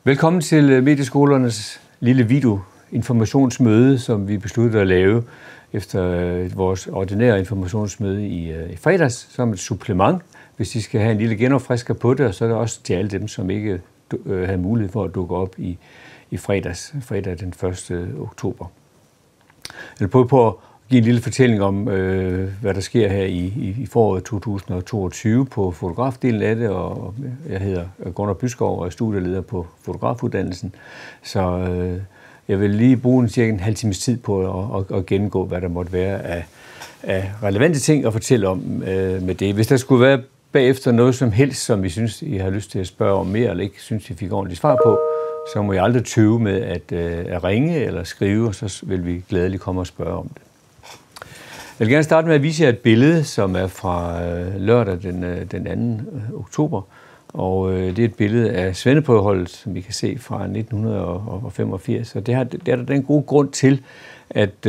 Velkommen til Medieskolernes lille video-informationsmøde, som vi besluttede at lave efter vores ordinære informationsmøde i fredags, som et supplement, hvis de skal have en lille genopfrisker på det, og så er det også til alle dem, som ikke havde mulighed for at dukke op i fredag den 1. oktober. Jeg vil prøve på at give en lille fortælling om, hvad der sker her i foråret 2022 på fotografdelen af det, og jeg hedder Gunnar Byskov og er studieleder på fotografuddannelsen. Så jeg vil lige bruge cirka en halv times tid på at gennemgå, hvad der måtte være af relevante ting at fortælle om med det. Hvis der skulle være bagefter noget som helst, som I synes, I har lyst til at spørge om mere, eller ikke synes, I fik ordentligt svar på, så må I aldrig tøve med at ringe eller skrive, og så vil vi glædeligt komme og spørge om det. Jeg vil gerne starte med at vise jer et billede, som er fra lørdag den 2. oktober. Og det er et billede af svendeprøveholdet, som vi kan se fra 1985. Og det er der den gode grund til, at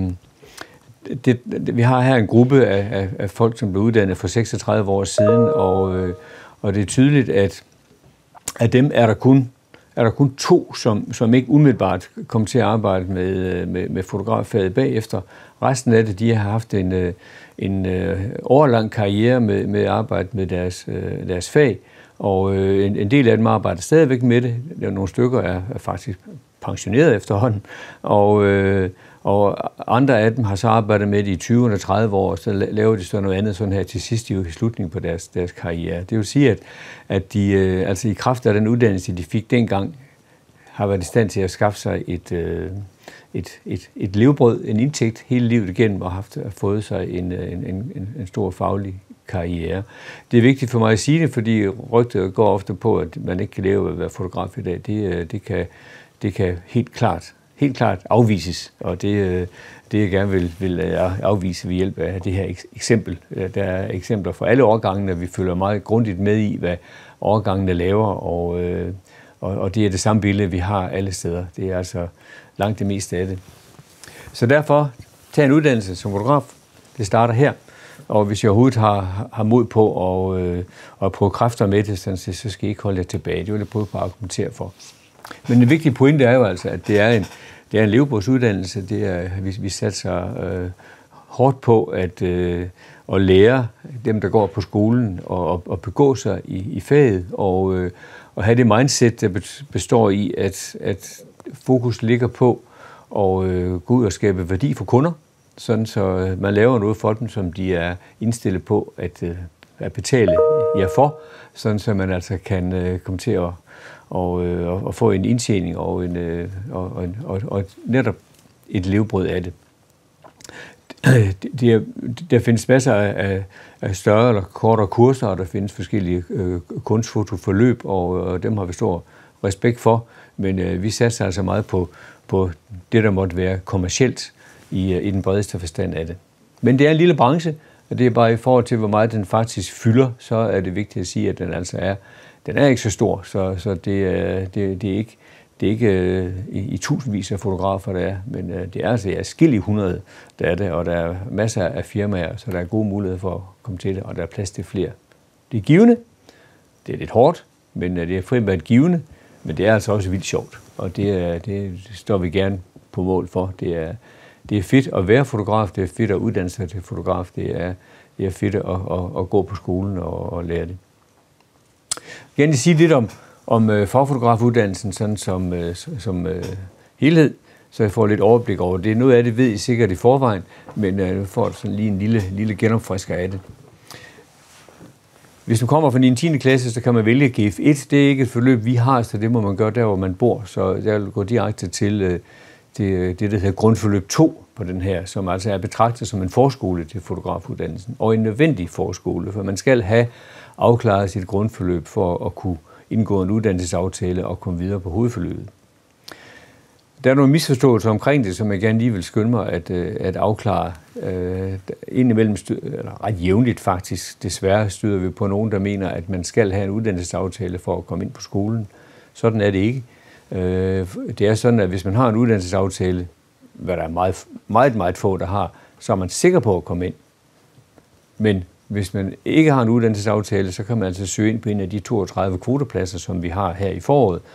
vi har her en gruppe af folk, som blev uddannet for 36 år siden. Og det er tydeligt, at af dem er der kun 2, som ikke umiddelbart kom til at arbejde med fotograffaget bagefter. Resten af det, de har haft en årelang karriere med at arbejde med deres fag, og en del af dem arbejder stadigvæk med det. Nogle stykker er faktisk pensioneret efterhånden, og andre af dem har så arbejdet med det i 20 eller 30 år, og så laver de så noget andet sådan her til sidst i slutningen på deres karriere. Det vil sige, at de altså i kraft af den uddannelse, de fik dengang, har været i stand til at skaffe sig et levebrød, en indtægt hele livet igennem, og har fået sig en stor faglig karriere. Det er vigtigt for mig at sige det, fordi rygtet går ofte på, at man ikke kan leve af at være fotograf i dag. Det kan helt klart afvises, og det jeg gerne vil afvise ved hjælp af det her eksempel. Der er eksempler fra alle årgangene, vi følger meget grundigt med i, hvad årgangene laver, og det er det samme billede, vi har alle steder. Det er altså langt det meste af det. Så derfor, tag en uddannelse som fotograf. Det starter her. Og hvis jeg overhovedet har mod på at prøve kræfter med det, så skal I ikke holde jer tilbage. Det vil jeg prøve på at argumentere for. Men en vigtig pointe er jo altså, at det er en levebrødsuddannelse. Vi satser hårdt på at lære dem, der går på skolen, og begå sig i faget, og have det mindset, der består i, at fokus ligger på at gå ud og skabe værdi for kunder, sådan så man laver noget for dem, som de er indstillet på at betale jer for, sådan så man altså kan komme til at få en indtjening og netop et levebrød af det. Der findes masser af større eller kortere kurser, og der findes forskellige kunstfotoforløb, og dem har vi stor respekt for, men vi satser altså meget på det, der måtte være kommercielt i den bredeste forstand af det. Men det er en lille branche, og det er bare i forhold til, hvor meget den faktisk fylder, så er det vigtigt at sige, at den altså den er ikke så stor, så det er ikke i tusindvis af fotografer, der er, men det er altså adskillige 100, der er det, og der er masser af firmaer, så der er gode muligheder for at komme til det, og der er plads til flere. Det er givende, det er lidt hårdt, men det er primært givende, men det er altså også vildt sjovt, og det står vi gerne på mål for. Det er fedt at være fotograf, det er fedt at uddanne sig til fotograf, det er fedt at gå på skolen og lære det. Jeg vil gerne sige lidt om fagfotografuddannelsen sådan som helhed, så jeg får lidt overblik over det. Noget af det ved I sikkert i forvejen, men jeg får sådan lige en lille genopfrisker af det. Hvis man kommer fra din 10. klasse, så kan man vælge GF1. Det er ikke et forløb, vi har, så det må man gøre der, hvor man bor. Så jeg vil gå direkte til det, der hedder grundforløb 2 på den her, som altså er betragtet som en forskole til fotografuddannelsen, og en nødvendig forskole, for man skal have afklaret sit grundforløb for at kunne indgå en uddannelsesaftale og komme videre på hovedforløbet. Der er nogle misforståelser omkring det, som jeg gerne lige vil skynde mig at afklare. Indimellem, eller ret jævnligt faktisk, desværre støder vi på nogen, der mener, at man skal have en uddannelsesaftale for at komme ind på skolen. Sådan er det ikke. Det er sådan, at hvis man har en uddannelsesaftale, hvad der er meget få, der har, så er man sikker på at komme ind. Men hvis man ikke har en uddannelsesaftale, så kan man altså søge ind på en af de 32 kvotepladser, som vi har her i foråret.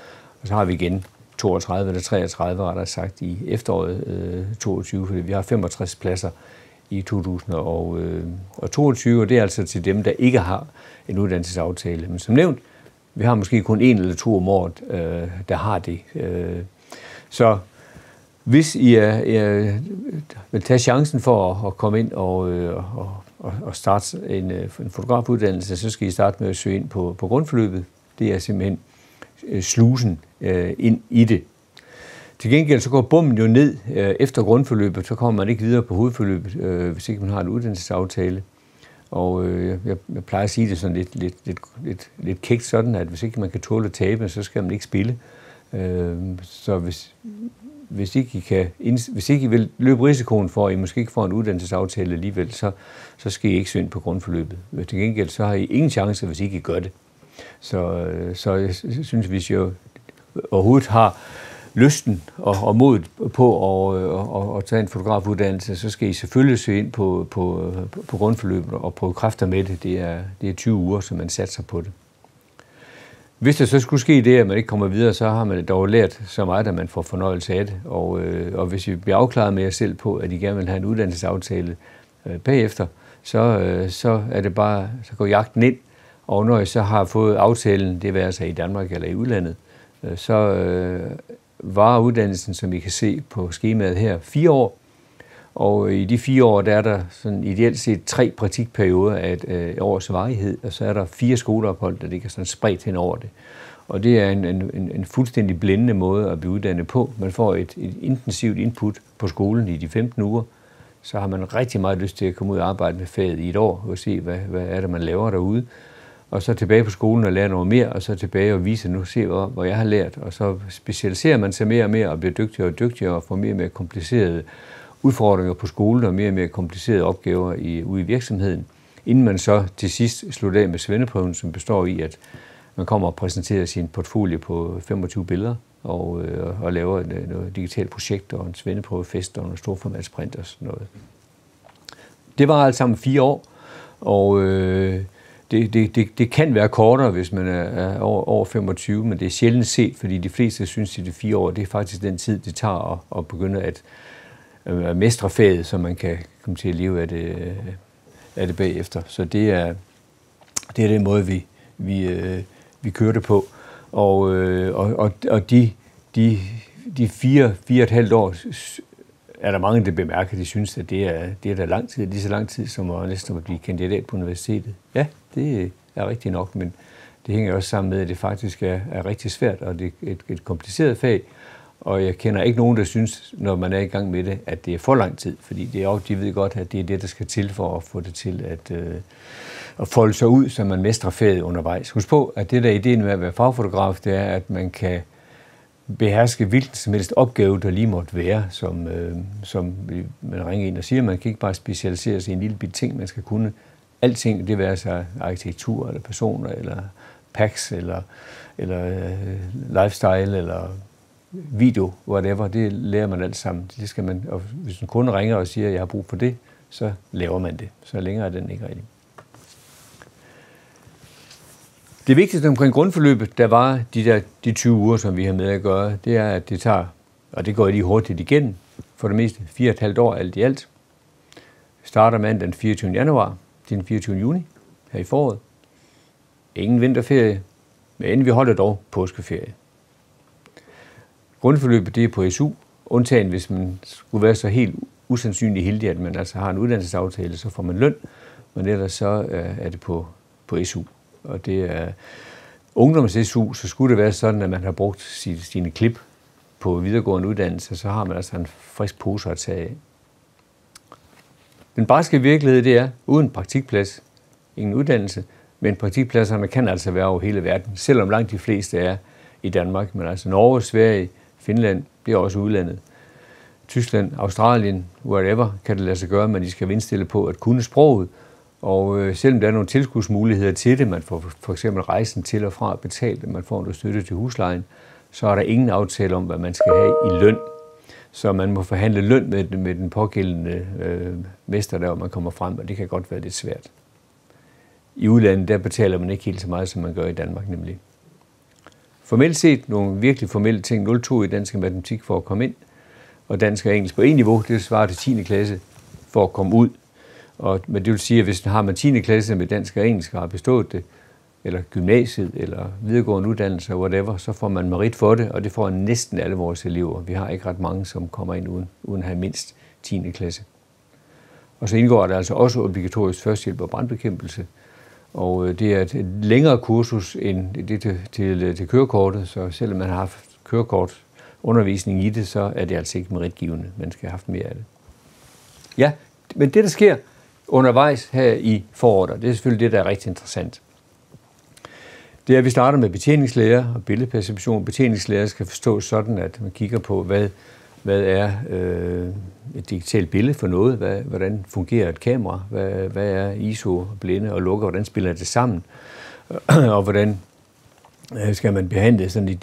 Og så har vi igen 32 eller 33, rettere sagt, i efteråret 22, fordi vi har 65 pladser i 2022, og det er altså til dem, der ikke har en uddannelsesaftale. Men som nævnt, vi har måske kun 1 eller 2 om året, der har det. Så hvis I vil tage chancen for at komme ind og starte en fotografuddannelse, så skal I starte med at søge ind på grundforløbet. Det er simpelthen slusen ind i det. Til gengæld så går bommen jo ned efter grundforløbet, så kommer man ikke videre på hovedforløbet, hvis ikke man har en uddannelsesaftale. Og jeg plejer at sige det sådan lidt kægt sådan, at hvis ikke man kan tåle at tabe, så skal man ikke spille. Så hvis ikke I vil løbe risikoen for, at I måske ikke får en uddannelsesaftale alligevel, så skal I ikke søge ind på grundforløbet. Til gengæld så har I ingen chance, hvis I ikke gør det. Så jeg synes, hvis I overhovedet har lysten og modet på at tage en fotografuddannelse, så skal I selvfølgelig søge ind på grundforløbet og prøve kræfter med det. Det er 20 uger, så man satser på det. Hvis der så skulle ske det, at man ikke kommer videre, så har man dog lært så meget, at man får fornøjelse af det. Og hvis I bliver afklaret med jer selv på, at I gerne vil have en uddannelsesaftale bagefter, så er det bare, så går jagten ind. Og når I så har fået aftalen, det vil altså i Danmark eller i udlandet, så varer uddannelsen, som I kan se på skemaet her, 4 år. Og i de 4 år, der er der sådan ideelt set 3 praktikperioder af et års varighed, og så er der 4 skoleophold, der ligger sådan spredt hen over det. Og det er en fuldstændig blændende måde at blive uddannet på. Man får et intensivt input på skolen i de 15 uger, så har man rigtig meget lyst til at komme ud og arbejde med faget i et år, og se, hvad er det, man laver derude. Og så tilbage på skolen og lære noget mere, og så tilbage og vise, nu se, hvor jeg har lært. Og så specialiserer man sig mere og mere og bliver dygtigere og dygtigere og får mere og mere komplicerede udfordringer på skolen og mere og mere komplicerede opgaver ude i virksomheden, inden man så til sidst slutter af med svendeprøven, som består i, at man kommer og præsenterer sin portfolio på 25 billeder og laver noget digitalt projekt og en svendeprøvefest og en storformatsprint og sådan noget. Det var alt sammen 4 år, og det kan være kortere, hvis man er over 25, men det er sjældent set, fordi de fleste synes, at det 4 år, det er faktisk den tid, det tager at begynde at mestre faget, så man kan komme til at leve af det bagefter. Så det er den måde, vi kører det på. Og de 4,5 år er der mange, der bemærker, de synes, at det er da lang tid, lige så lang tid, som at næsten at blive kandidat på universitetet. Ja, det er rigtigt nok, men det hænger også sammen med, at det faktisk er rigtig svært, og det er et kompliceret fag. Og jeg kender ikke nogen, der synes, når man er i gang med det, at det er for lang tid, fordi de ved godt, at det er det, der skal til for at få det til at folde sig ud, så man mestrer faget undervejs. Husk på, at det der ideen med at være fagfotograf, det er, at man kan beherske hvilken som helst opgave, der lige måtte være, som man ringer ind og siger. Man kan ikke bare specialisere sig i en lille bit ting, man skal kunne alting, det vil altså arkitektur, eller personer, eller packs, eller lifestyle, eller video, whatever, det lærer man alt sammen. Det skal man, og hvis en kunde ringer og siger, at jeg har brug for det, så laver man det. Så længere er den ikke rigtig. Det vigtigste omkring grundforløbet, der var de 20 uger, som vi har med at gøre, det er, at det tager, og det går lige hurtigt igen, for det meste 4,5 år alt i alt. Starter man den 24. januar til den 24. juni her i foråret. Ingen vinterferie, men vi holder dog påskeferie. Grundforløbet det er på SU, undtagen hvis man skulle være så helt usandsynlig heldig, at man altså har en uddannelsesaftale, så får man løn, men ellers så er det på SU. Og det er ungdoms-SU, så skulle det være sådan, at man har brugt sine klip på videregående uddannelse, så har man altså en frisk pose at tage af. Den barske virkelighed, det er uden praktikplads, ingen uddannelse, men praktikpladserne kan altså være over hele verden, selvom langt de fleste er i Danmark, men altså Norge, Sverige, Finland, det er også udlandet. Tyskland, Australien, whatever, kan det lade sig gøre, men de skal indstille på at kunne sproget. Og selvom der er nogle tilskudsmuligheder til det, man får for eksempel rejsen til og fra betalt, man får noget støtte til huslejen, så er der ingen aftale om, hvad man skal have i løn. Så man må forhandle løn med den pågældende mester, der man kommer frem, og det kan godt være lidt svært. I udlandet, der betaler man ikke helt så meget, som man gør i Danmark nemlig. formelt set nogle virkelig formelle ting, 02 i dansk og matematik for at komme ind, og dansk og engelsk på en niveau, det svarer til 10. klasse for at komme ud. Men det vil sige, at hvis man har 10. klasse med dansk og engelsk og har bestået det, eller gymnasiet, eller videregående uddannelse, whatever, så får man merit for det, og det får næsten alle vores elever. Vi har ikke ret mange, som kommer ind uden at have mindst 10. klasse. Og så indgår der altså også obligatorisk førstehjælp og brandbekæmpelse, og det er et længere kursus end det til kørekortet, så selvom man har haft kørekortundervisning i det, så er det altså ikke meritgivende. Man skal have haft mere af det. Ja, men det, der sker undervejs her i foråret, det er selvfølgelig det, der er rigtig interessant. Det er, at vi starter med betjeningslære og billedperception. Betjeningslære skal forstås sådan, at man kigger på, hvad er et digitalt billede for noget, hvordan fungerer et kamera, hvad er ISO, blinde og lukker, hvordan spiller det sammen, og hvordan skal man behandle sådan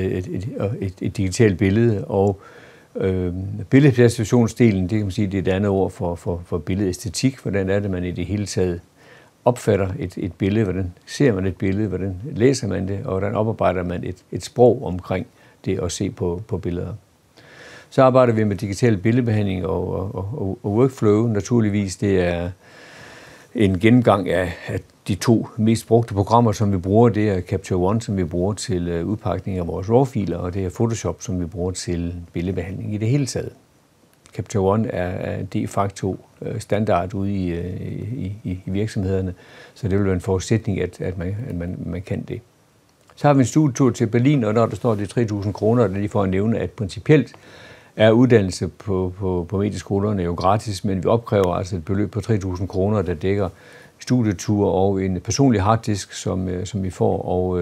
et digitalt billede. Og billedperceptionsdelen, det kan man sige, det er et andet ord for billedæstetik. Hvordan er det, man i det hele taget opfatter et billede, hvordan ser man et billede, hvordan læser man det, og hvordan oparbejder man et sprog omkring det at se på billeder. Så arbejder vi med digital billedbehandling og workflow. Naturligvis, det er en gennemgang af de 2 mest brugte programmer, som vi bruger. Det er Capture One, som vi bruger til udpakning af vores RAW-filer, og det er Photoshop, som vi bruger til billedbehandling i det hele taget. Capture One er de facto standard ude i virksomhederne, så det vil være en forudsætning, at man kan det. Så har vi en studietur til Berlin, og når der står de 3.000 kroner, der lige for at nævne, at principielt er uddannelse på medieskolerne jo gratis, men vi opkræver altså et beløb på 3.000 kroner, der dækker studieture og en personlig harddisk, som vi får,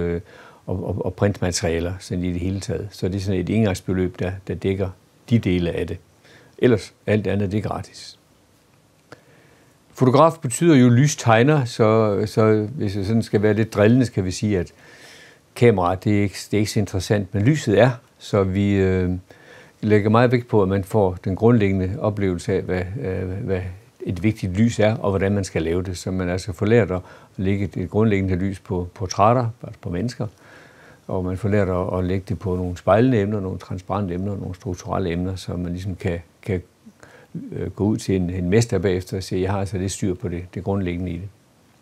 og printmaterialer sådan i det hele taget. Så det er sådan et engangsbeløb, der dækker de dele af det. Ellers alt andet, det er gratis. Fotograf betyder jo lystegner, så hvis jeg sådan skal være lidt drillende, skal vi sige, at kameraet, det er ikke så interessant, men lyset er, så vi lægger meget vægt på, at man får den grundlæggende oplevelse af, hvad et vigtigt lys er, og hvordan man skal lave det. Så man altså får lært at lægge et grundlæggende lys på portrætter, altså på mennesker, og man får lært at lægge det på nogle spejlende emner, nogle transparente emner, nogle strukturelle emner, så man ligesom kan gå ud til en mester bagefter og sige, jeg har altså lidt styr på det grundlæggende i det.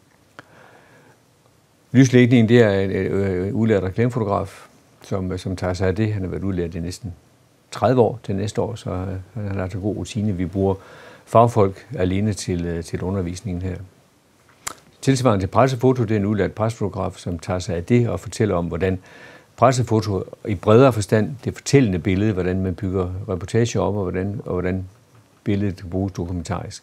Lyslægningen, det er en udlært reklamefotograf, som tager sig af det. Han har været udlært i næsten 30 år til næste år, så han har altså god rutine. Vi bruger fagfolk alene til undervisningen her. Tilsvarende til pressefoto, det er en udlært pressefotograf, som tager sig af det og fortæller om, hvordan pressefoto i bredere forstand, det fortællende billede, hvordan man bygger reportager op, og hvordan billedet kan bruges dokumentarisk.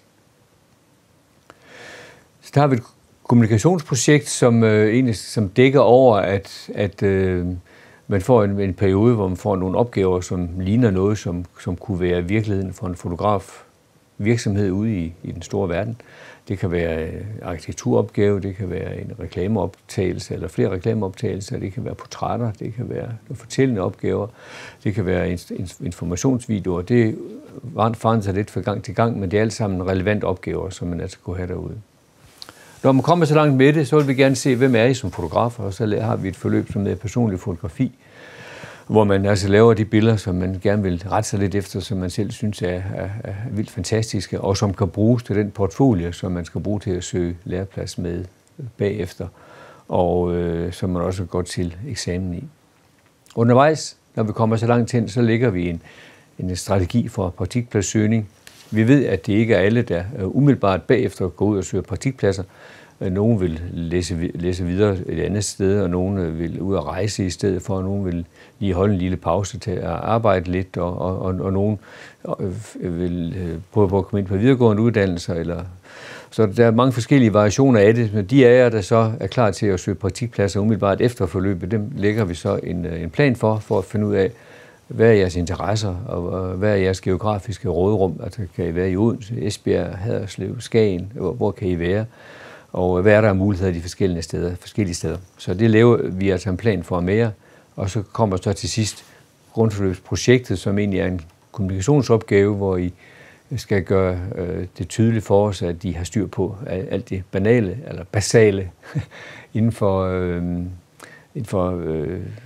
Så der har vi et kommunikationsprojekt, som dækker over, at man får en periode, hvor man får nogle opgaver, som ligner noget, som kunne være virkeligheden for en fotografvirksomhed ude i den store verden. Det kan være arkitekturopgave, det kan være en reklameoptagelse eller flere reklameoptagelser, det kan være portrætter, det kan være fortællende opgaver, det kan være informationsvideoer. Det forandrer sig lidt fra gang til gang, men det er alt sammen relevante opgaver, som man altså kunne have derude. Når man kommer så langt med det, så vil vi gerne se, hvem er I som fotografer, og så har vi et forløb som er personlig fotografi, hvor man altså laver de billeder, som man gerne vil rette sig lidt efter, som man selv synes er vildt fantastiske, og som kan bruges til den portfolio, som man skal bruge til at søge læreplads med bagefter, og som man også går til eksamen i. Undervejs, når vi kommer så langt hen, så lægger vi en strategi for praktikpladssøgning. Vi ved, at det ikke er alle, der umiddelbart bagefter går ud og søger praktikpladser. Nogle vil læse videre et andet sted, og nogle vil ud og rejse i stedet for, og nogle vil lige holde en lille pause til at arbejde lidt, og nogle vil prøve at komme ind på videregående uddannelser. Så der er mange forskellige variationer af det, men de af jer, der så er klar til at søge praktikpladser umiddelbart efter forløbet, dem lægger vi så en plan for at finde ud af, hvad er jeres interesser, og hvad er jeres geografiske råderum? Altså, kan I være i Odense, Esbjerg, Haderslev, Skagen? Hvor kan I være? Og hvad er der af muligheder i de forskellige steder? Så det laver vi altså en plan for mere, og så kommer så til sidst grundforløbsprojektet, som egentlig er en kommunikationsopgave, hvor I skal gøre det tydeligt for os, at de har styr på alt det banale eller basale inden for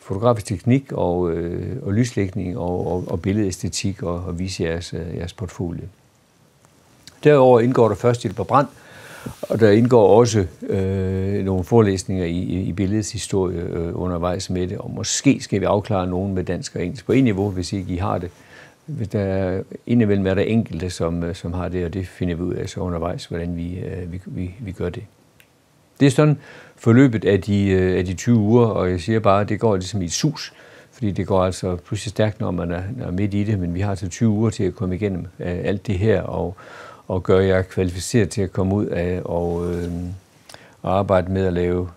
fotografisk teknik og lyslægning og billedæstetik og vise jeres portfolio. Derudover indgår der førstehjælp på brand, og der indgår også nogle forelæsninger i billedets historie undervejs med det, og måske skal vi afklare nogen med dansk og engelsk på en niveau, hvis ikke I har det. Indimellem er der enkelte, som har det, og det finder vi ud af så undervejs, hvordan vi gør det. Det er sådan forløbet af de 20 uger, og jeg siger bare, at det går ligesom i et sus, fordi det går altså pludselig stærkt, når man er midt i det, men vi har altså 20 uger til at komme igennem alt det her, og gøre jer kvalificeret til at komme ud af og arbejde med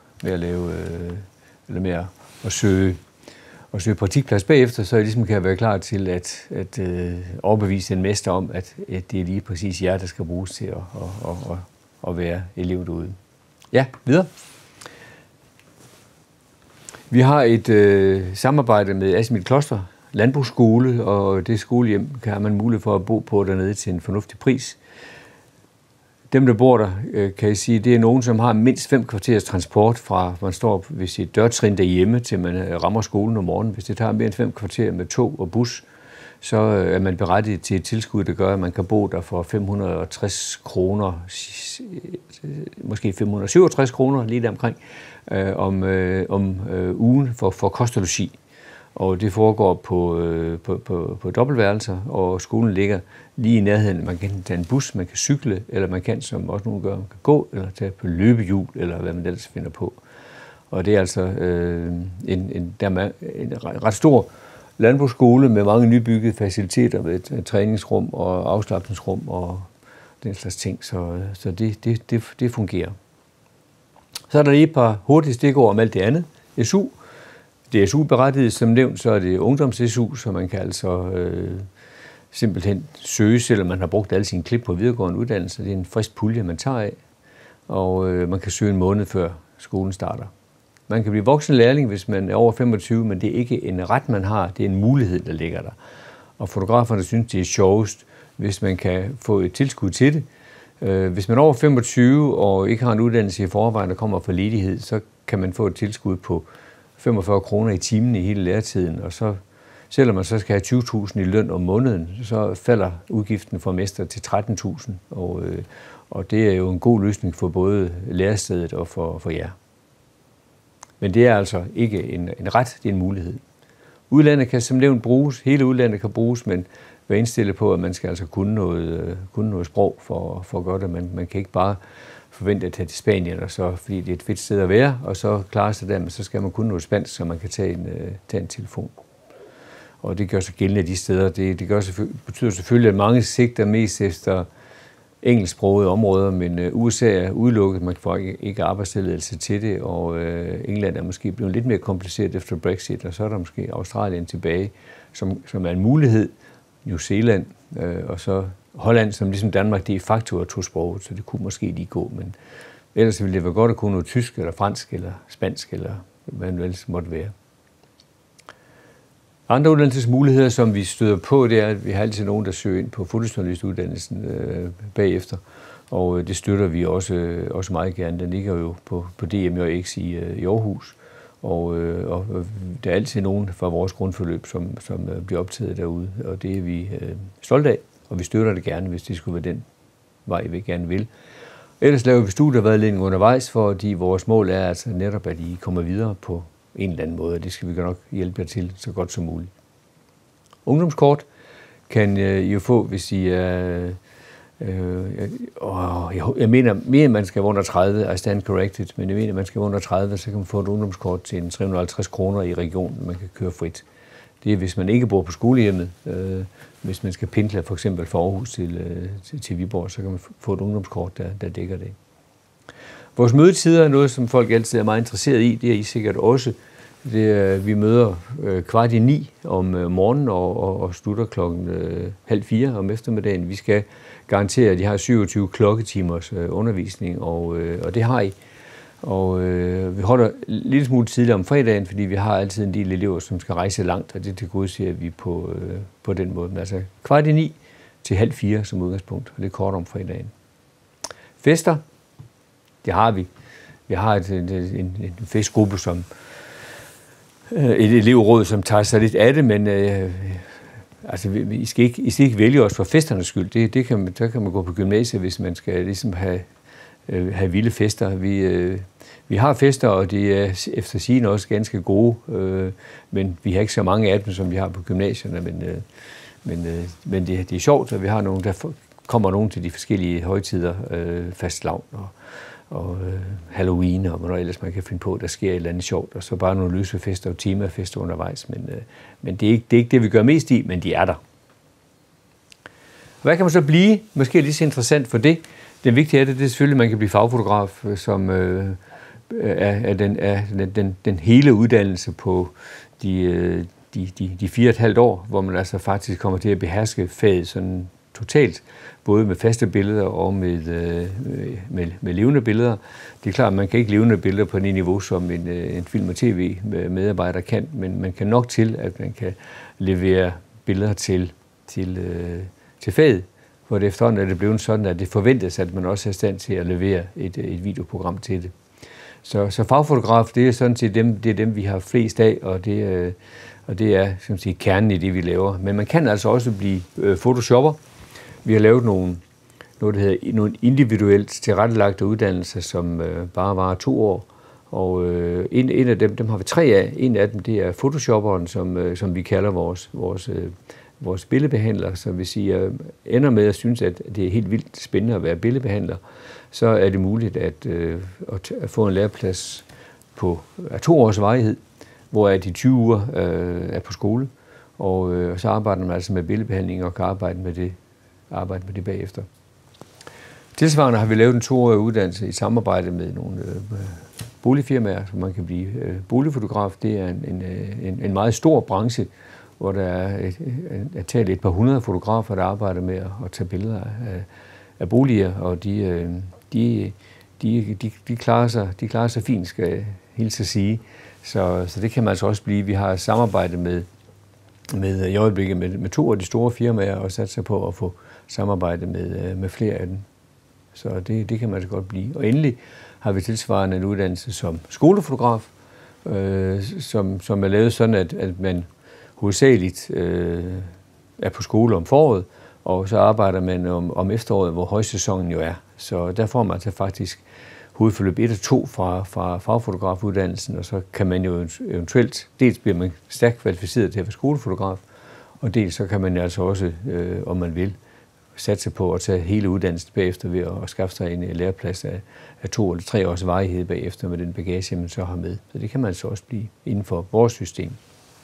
at søge praktikplads bagefter, så jeg ligesom kan være klar til at overbevise en mester om, at det er lige præcis jer, der skal bruges til at være elev derude. Ja, videre. Vi har et samarbejde med Asmild Kloster Landbrugsskole, og det skolehjem kan have man mulighed for at bo på dernede til en fornuftig pris. Dem, der bor der, kan jeg sige, det er nogen, som har mindst 5 kvarters transport fra, man står ved sit dørtrin derhjemme, til man rammer skolen om morgenen. Hvis det tager mere end 5 kvarter med tog og bus, så er man berettiget til et tilskud, der gør, at man kan bo der for 560 kroner, måske 567 kroner, lige deromkring, om ugen for kost og logi. Og det foregår på dobbeltværelser, og skolen ligger lige i nærheden. Man kan tage en bus, man kan cykle, eller man kan, som også nogle gør, man kan gå, eller tage på løbehjul, eller hvad man ellers finder på. Og det er altså en ret stor landbrugsskole med mange nybyggede faciliteter, med et træningsrum og afslapningsrum og den slags ting, så det fungerer. Så er der lige et par hurtige stikord om alt det andet. SU. Det er SU-berettiget, som nævnt, så er det ungdoms-SU, så man kan altså simpelthen søge, selvom man har brugt alle sine klip på videregående uddannelse. Det er en frisk pulje, man tager af, og man kan søge en måned før skolen starter. Man kan blive voksenlærling, hvis man er over 25, men det er ikke en ret, man har, det er en mulighed, der ligger der. Og fotograferne synes, det er sjovest, hvis man kan få et tilskud til det. Hvis man er over 25 og ikke har en uddannelse i forvejen, der kommer fra ledighed, så kan man få et tilskud på 45 kroner i timen i hele læretiden, og så, selvom man så skal have 20.000 i løn om måneden, så falder udgiften for mester til 13.000, og det er jo en god løsning for både lærestedet og for jer. Men det er altså ikke en ret, det er en mulighed. Udlandet kan som nævnt bruges, hele udlandet kan bruges, men være indstillet på, at man skal altså kunne noget sprog for at gøre det. Man kan ikke bare forvente at tage til Spanien, og så, fordi det er et fedt sted at være, og så klare sig der, men så skal man kunne noget spansk, så man kan tage en telefon. Og det gør sig gældende de steder. Det betyder selvfølgelig, at mange sigter mest efter engelsksprogede områder, men USA er udelukket, man får ikke arbejdstilladelse til det, og England er måske blevet lidt mere kompliceret efter Brexit, og så er der måske Australien tilbage, som er en mulighed, New Zealand, og så Holland, som ligesom Danmark, det er faktor 2-sproget, så det kunne måske lige gå, men ellers ville det være godt at kunne noget tysk, eller fransk, eller spansk, eller hvad det ellers måtte være. Andre uddannelsesmuligheder, som vi støder på, det er, at vi har altid nogen, der søger ind på fotojournalistuddannelsen bagefter, og det støtter vi også meget gerne. Den ligger jo på DMJX i Aarhus, og der er altid nogen fra vores grundforløb, som bliver optaget derude, og det er vi stolte af, og vi støtter det gerne, hvis det skulle være den vej, vi gerne vil. Ellers laver vi studievejledning undervejs, fordi vores mål er altså netop, at I kommer videre på en eller anden måde, og det skal vi nok hjælpe jer til så godt som muligt. Ungdomskort kan I jo få, hvis I er... jeg mener mere, man skal være under 30, I stand corrected, men jeg mener, man skal være under 30, så kan man få et ungdomskort til 350 kroner i regionen, man kan køre frit. Det er, hvis man ikke bor på skolehjemmet. Hvis man skal pendle for eksempel fra Aarhus til Viborg, så kan man få et ungdomskort, der dækker det. Vores mødetider er noget, som folk altid er meget interesseret i. Det er I sikkert også. Vi møder 8:45 om morgenen og slutter 3:30 om eftermiddagen. Vi skal garantere, at de har 27 klokketimers undervisning, og det har I. Og vi holder lidt smule tidligere om fredagen, fordi vi har altid en del elever, som skal rejse langt, og det tilgodeser vi på den måde. Men altså 3:45 til 3:30 som udgangspunkt, og det er kort om fredagen. Fester, det har vi. Vi har en festgruppe, som et elevråd, som tager sig lidt af det, men altså, I skal ikke vælge os for festernes skyld. Der kan man gå på gymnasiet, hvis man skal ligesom have vilde fester. Vi har fester, og de er efter sigende også ganske gode, men vi har ikke så mange af dem, som vi har på gymnasierne. Men det er sjovt, at vi har nogle, der kommer nogen til de forskellige højtider, fastelavn og Halloween, og hvad ellers man kan finde på, der sker et eller andet sjovt, og så bare nogle lysefester og temafester undervejs. Men det er ikke det, vi gør mest i, men de er der. Hvad kan man så blive? Måske er det lige så interessant for det. Det vigtige er det er selvfølgelig, at man kan blive fagfotograf, som er den hele uddannelse på de 4,5 år, hvor man altså faktisk kommer til at beherske faget sådan totalt, både med faste billeder og med levende billeder. Det er klart, at man kan ikke levende billeder på det niveau, som en film- og tv-medarbejder kan, men man kan nok til, at man kan levere billeder til faget, hvor det efterhånden er det blevet sådan, at det forventes, at man også er i stand til at levere et videoprogram til det. Så fagfotograf, det er sådan set dem, vi har flest af, og det er som siger, kernen i det, vi laver. Men man kan altså også blive photoshopper. Vi har lavet nogle individuelt tilrettelagte uddannelser, som bare varer 2 år. Og en af dem har vi 3 af. En af dem, det er photoshopperen, som vi kalder vores billedbehandler. Så hvis I ender med at synes, at det er helt vildt spændende at være billedbehandler, så er det muligt at få en læreplads på 2 års varighed, hvor de 20 uger er på skole, og så arbejder man altså med billedbehandling og kan arbejde med det bagefter. Tilsvarende har vi lavet en 2-årig uddannelse i samarbejde med nogle boligfirmaer, så man kan blive boligfotograf. Det er en meget stor branche, hvor der er et par 100 fotografer, der arbejder med at tage billeder af boliger, og de klarer sig fint, skal jeg hilse at sige. Så det kan man altså også blive. Vi har samarbejdet med i øjeblikket med 2 af de store firmaer, og sat sig på at få samarbejde med flere af dem. Så det kan man altså godt blive. Og endelig har vi tilsvarende en uddannelse som skolefotograf, som er lavet sådan, at man hovedsageligt er på skole om foråret, og så arbejder man om efteråret, hvor højsæsonen jo er. Så der får man altså faktisk hovedforløb 1 og 2 fra fagfotografuddannelsen, og så kan man jo eventuelt, dels bliver man stærkt kvalificeret til at være skolefotograf, og dels så kan man altså også, om man vil, satse på at tage hele uddannelsen bagefter ved at skaffe sig en læreplads af 2 eller 3 års varighed bagefter med den bagage, man så har med. Så det kan man så også blive inden for vores system.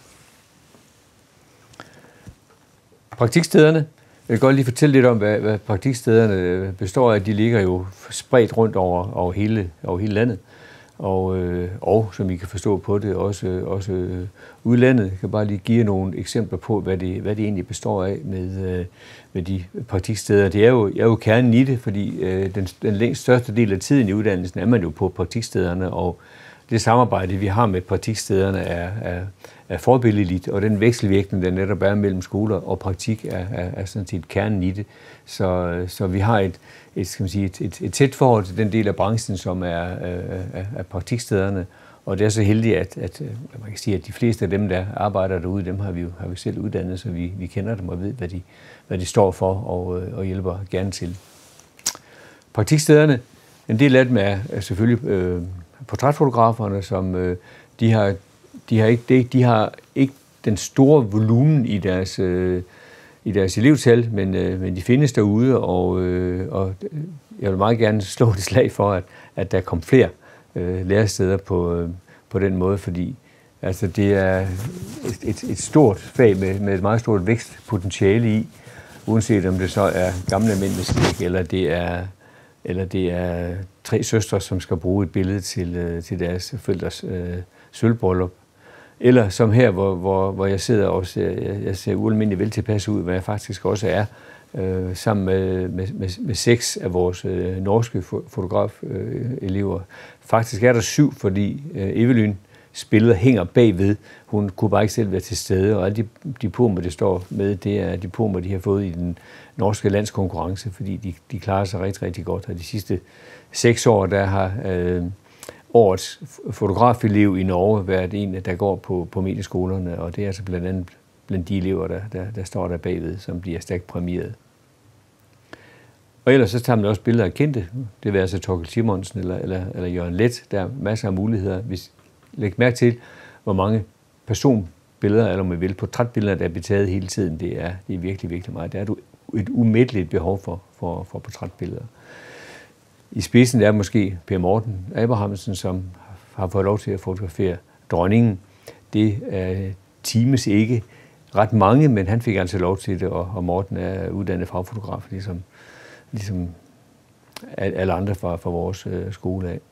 Praktikstederne. Jeg vil godt lige fortælle lidt om, hvad praktikstederne består af. De ligger jo spredt rundt over hele landet. Og som I kan forstå på det, også udlandet. Jeg kan bare lige give nogle eksempler på, hvad det egentlig består af med de praktiksteder. Det er jo kernen i det, fordi den længst største del af tiden i uddannelsen er man jo på praktikstederne, og det samarbejde, vi har med praktikstederne, er forbilledligt, og den vekselvirkning, der netop er mellem skoler og praktik, er sådan set kernen i det. Så vi har et tæt forhold til den del af branchen, som er praktikstederne, og det er så heldigt, at man kan sige, at de fleste af dem, der arbejder derude, dem har vi selv uddannet, så vi kender dem og ved, hvad de står for, og hjælper gerne til. Praktikstederne, en del af dem er selvfølgelig portrætfotograferne, som de har ikke den store volumen i deres elevtal, men de findes derude, og jeg vil meget gerne slå et slag for, at der kom flere læresteder på den måde, fordi altså, det er et stort fag med et meget stort vækstpotentiale i, uanset om det så er gamle mænd med skæg, eller det er 3 søstre, som skal bruge et billede til deres forældres sølvbryllup. Eller som her, hvor jeg sidder og jeg ser ualmindeligt vel tilpas ud, hvad jeg faktisk også er, sammen med 6 af vores norske fotografelever. Faktisk er der 7, fordi Evelyns billeder hænger bagved. Hun kunne bare ikke selv være til stede, og alle de diplomer, det står med, det er diplomer, de har fået i den norske landskonkurrence, fordi de klarer sig rigtig, rigtig godt. Og de sidste 6 år, der har årets fotografelev i Norge været en, der går på medieskolerne, og det er altså blandt andet blandt de elever, der står der bagved, som bliver stærkt præmieret. Og ellers så tager man også billeder af kendte. Det vil altså Torkild Simonsen eller Jørgen Leth. Der er masser af muligheder. Læg mærke til, hvor mange personbilleder, eller man vil, portrætbilleder, der er betaget hele tiden. Det er virkelig, virkelig meget. Der er et umætteligt behov for portrætbilleder. I spidsen er måske Per Morten Abrahamsen, som har fået lov til at fotografere dronningen. Det times ikke ret mange, men han fik altså lov til det, og Morten er uddannet fagfotograf, ligesom alle andre fra vores skole af.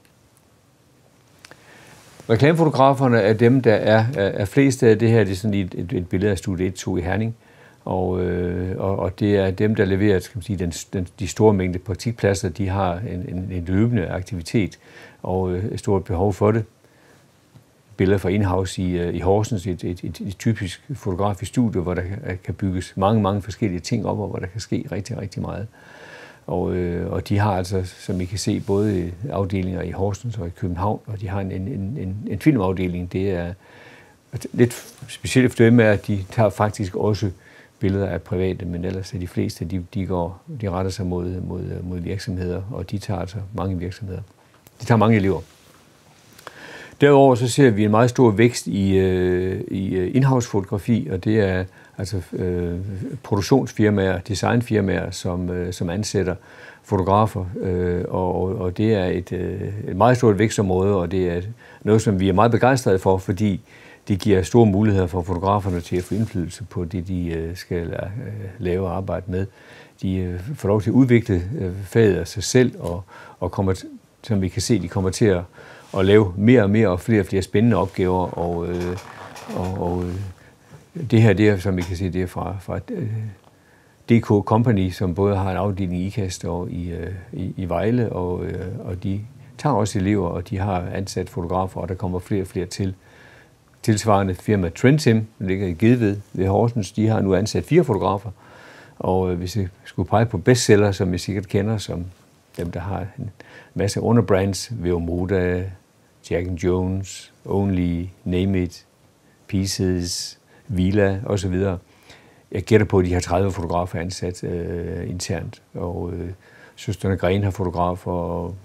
Reklamefotograferne er dem, der er flest af det her. Det er sådan et billede af Studie 1-2 i Herning. Og det er dem, der leverer, skal man sige, de store mængde praktikpladser. De har en løbende aktivitet og et stort behov for det. Billeder fra Inhouse i Horsens, et typisk fotografisk studie, hvor der kan bygges mange forskellige ting op, og hvor der kan ske rigtig, rigtig meget. Og de har altså, som I kan se, både afdelinger i Horsens og i København, og de har en filmafdeling. Det er lidt specielt for dem, at de tager faktisk også billeder af private, men ellers er de fleste, de retter sig mod virksomheder, og de tager altså mange virksomheder. De tager mange elever. Derudover så ser vi en meget stor vækst i in-house-fotografi, og det er altså produktionsfirmaer, designfirmaer, som ansætter fotografer, og det er et meget stort vækstområde, og det er noget, som vi er meget begejstrede for, fordi det giver store muligheder for fotograferne til at få indflydelse på det, de skal lave og arbejde med. De får lov til at udvikle faget af sig selv, og kommer, som vi kan se, de kommer til at lave mere og mere og flere spændende opgaver, og det her, det er, som vi kan se, det er fra DK Company, som både har en afdeling i IKAST og i Vejle, og de tager også elever, og de har ansat fotografer, og der kommer flere og flere til. Tilsvarende firma Trendtim, der ligger i Gedved ved Horsens, de har nu ansat 4 fotografer, og hvis jeg skulle pege på bestseller, som jeg sikkert kender, som dem, der har en masse underbrands, Veomoda, Jack & Jones, Only, Name It, Pieces, Vila osv. Jeg gætter på, at de har 30 fotografer ansat internt, og Søstrene Grene har fotografer, og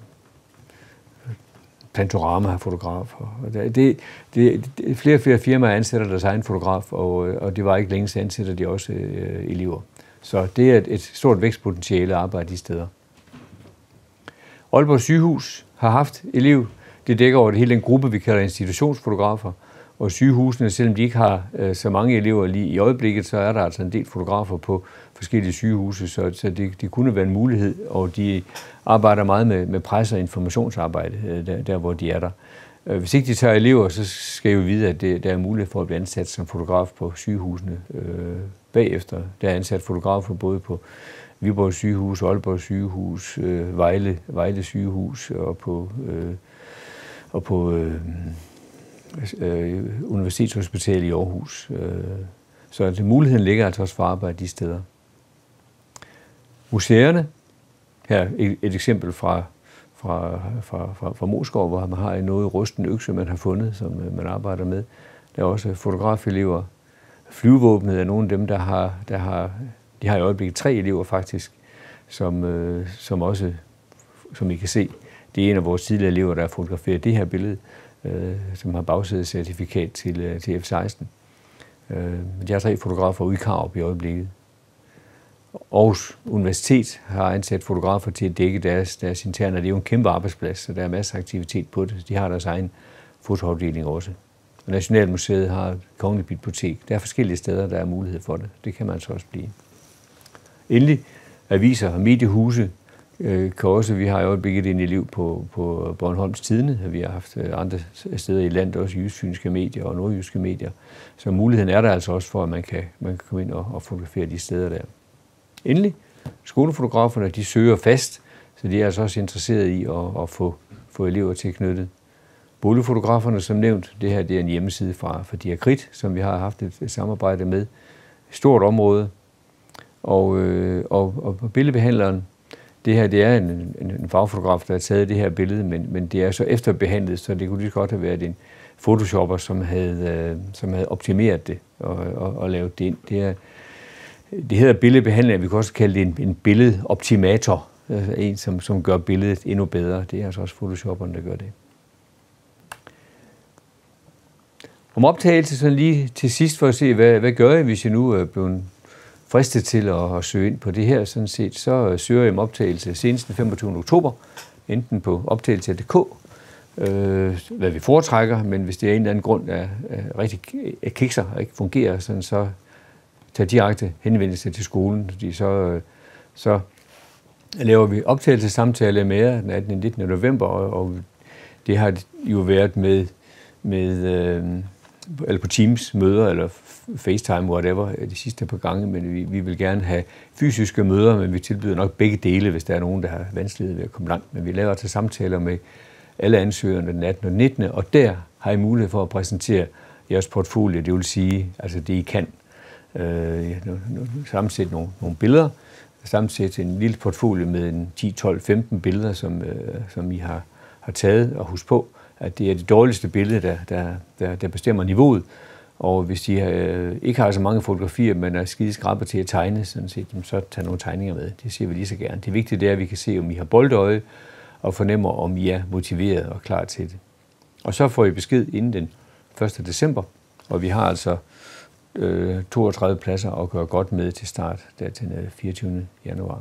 Plantorama har fotografer. Flere og flere firmaer ansætter deres egen fotograf, og det var ikke længe, så ansætter de også elever. Så det er et stort vækstpotentiale at arbejde de steder. Aalborg Sygehus har haft elev. Det dækker over det hele den gruppe, vi kalder institutionsfotografer. Og sygehusene, selvom de ikke har så mange elever lige i øjeblikket, så er der altså en del fotografer på forskellige sygehuse, så det kunne være en mulighed, og de arbejder meget med presse- og informationsarbejde, der hvor de er der. Hvis ikke de tager elever, så skal jeg jo vide, at der er mulighed for at blive ansat som fotograf på sygehusene bagefter. Der er ansat fotografer både på Viborg Sygehus, Aalborg Sygehus, Vejle Sygehus og på Universitetshospitalet i Aarhus. Så muligheden ligger altså også for at arbejde de steder. Museerne, her et eksempel fra Moskov, hvor man har noget rusten økse, man har fundet, som man arbejder med. Der er også fotografelever. Flyvevåbnet er nogle af dem, de har i øjeblikket 3 elever faktisk, som også, som I kan se, det er en af vores tidligere elever, der har fotograferet det her billede, som har bagsædecertifikat til F-16. De har 3 fotografer ude i Karup i øjeblikket. Aarhus Universitet har ansat fotografer til at dække deres interne. Det er jo en kæmpe arbejdsplads, så der er masser af aktivitet på det. De har deres egen fotoafdeling også. Og Nationalmuseet har et kongeligt bibliotek. Der er forskellige steder, der er mulighed for det. Det kan man så også blive. Endelig aviser og mediehuse kan også, vi har i øjeblikket en elev på Bornholms Tidende. Vi har haft andre steder i landet, også jysk-fynske medier og nordjyske medier. Så muligheden er der altså også for, at man kan komme ind og fotografere de steder der. Endelig, skolefotograferne, de søger fast, så de er altså også interesserede i at få elever tilknyttet. Boligfotograferne, som nævnt, det her det er en hjemmeside fra Diakrit, som vi har haft et samarbejde med. Stort område. Og billedbehandleren, det her det er en fagfotograf, der har taget det her billede, men det er så efterbehandlet, så det kunne lige godt have været en photoshopper, som havde optimeret det og lavet det ind. Det hedder billedbehandling, vi kan også kalde det en billedoptimator, en som gør billedet endnu bedre. Det er altså også photoshopperen, der gør det. Om optagelse sådan lige til sidst for at se, hvad gør jeg, hvis jeg nu er blevet fristet til at søge ind på det her, sådan set, så søger jeg om optagelse senest den 25. oktober, enten på optagelse.dk, hvad vi foretrækker, men hvis det er en eller anden grund er rigtig kikser og ikke fungerer, sådan, så tag direkte henvendelse til skolen, fordi så laver vi optagelsessamtaler med jer den 18. og 19. november, og det har jo været eller på Teams møder, eller FaceTime, whatever, de sidste par gange, men vi vil gerne have fysiske møder, men vi tilbyder nok begge dele, hvis der er nogen, der har vanskelighed ved at komme langt. Men vi laver altså samtaler med alle ansøgerne den 18. og 19. og der har I mulighed for at præsentere jeres portfolio, det vil sige, altså det I kan. Sammensætte nogle billeder, sammensætte en lille portfolio med en 10, 12, 15 billeder, som I har taget, og husk på, at det er det dårligste billede, der bestemmer niveauet. Og hvis de ikke har så mange fotografier, men er skide skrabber til at tegne, sådan set, så tag nogle tegninger med. Det siger vi lige så gerne. Det vigtige er, at vi kan se, om I har boldøje, og fornemmer, om I er motiveret og klar til det. Og så får I besked inden den 1. december, og vi har altså 32 pladser at gøre godt med til start, der til den 24. januar.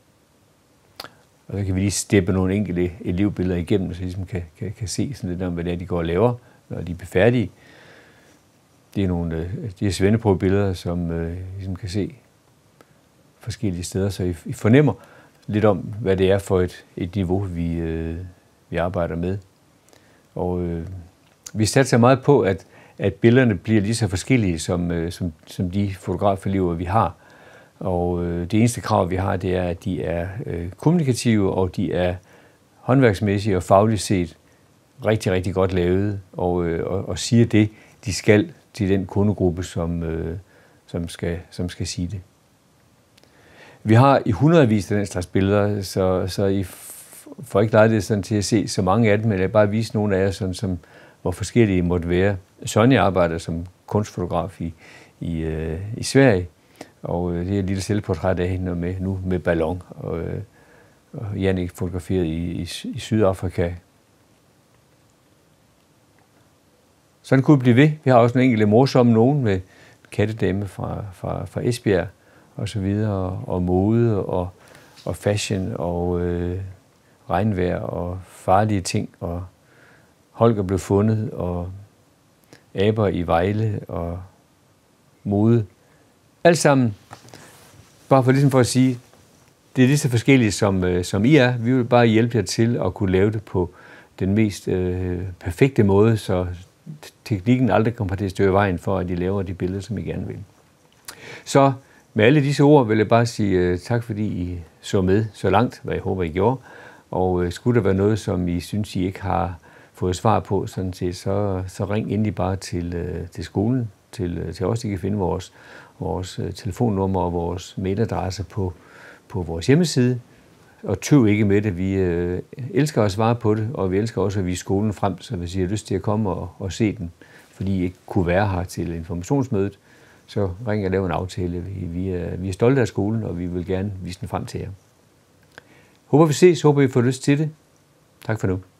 Og så kan vi lige steppe nogle enkelte elevbilleder igennem, så I ligesom kan se sådan lidt om, hvad det er, de går og laver, når de er færdige. Det er svendeprøvebilleder, som I ligesom kan se forskellige steder, så I fornemmer lidt om, hvad det er for et niveau, vi arbejder med. Og vi satser meget på, at billederne bliver lige så forskellige som de fotografelever, vi har. Og det eneste krav, vi har, det er, at de er kommunikative, og de er håndværksmæssige og fagligt set rigtig, rigtig godt lavet, og siger det, de skal til den kundegruppe, som skal sige det. Vi har i hundredvis af den slags billeder, så I får ikke lejlighed sådan til at se så mange af dem, men jeg bare vise nogle af jer, sådan, hvor forskellige I måtte være. Sonja arbejder som kunstfotograf i Sverige, og det er et lille selvportræt af hende nu med ballon, og Jannik fotograferet i Sydafrika. Sådan kunne det blive ved. Vi har også nogle enkelte morsomme nogen med kattedame fra Esbjerg og så videre, og mode og fashion og regnvejr og farlige ting, og Holger blev fundet, og aber i Vejle og mode. Alt sammen, bare for at sige, det er lige så forskelligt som I er. Vi vil bare hjælpe jer til at kunne lave det på den mest perfekte måde, så teknikken aldrig kommer til at stå i vejen for, at I laver de billeder, som I gerne vil. Så med alle disse ord vil jeg bare sige tak, fordi I så med så langt, hvad jeg håber, I gjorde. Og skulle der være noget, som I synes, I ikke har fået svar på, sådan set, så ring endelig bare til skolen, til os. I kan finde vores telefonnummer og vores mailadresse på vores hjemmeside. Og tøv ikke med det. Vi elsker at svare på det, og vi elsker også at vise skolen frem, så hvis I har lyst til at komme og se den, fordi I ikke kunne være her til informationsmødet, så ring og lav en aftale. Vi er stolte af skolen, og vi vil gerne vise den frem til jer. Håber vi ses, håber I får lyst til det. Tak for nu.